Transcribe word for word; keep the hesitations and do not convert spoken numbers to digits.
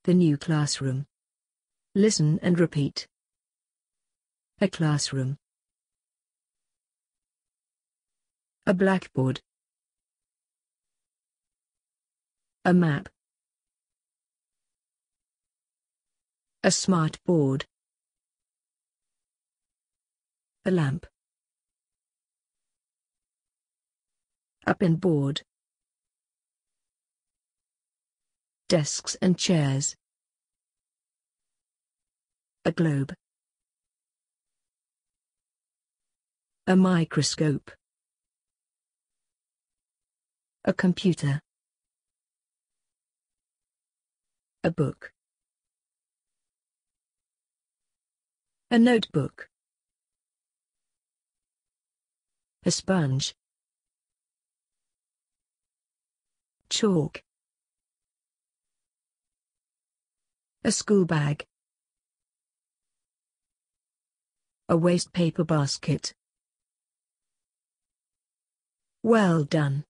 The new classroom. Listen and repeat. A classroom. A blackboard. A map. A smart board. A lamp. A pin board. Desks and chairs. A globe. A microscope. A computer. A book. A notebook. A sponge. Chalk. A school bag. A waste paper basket. Well done.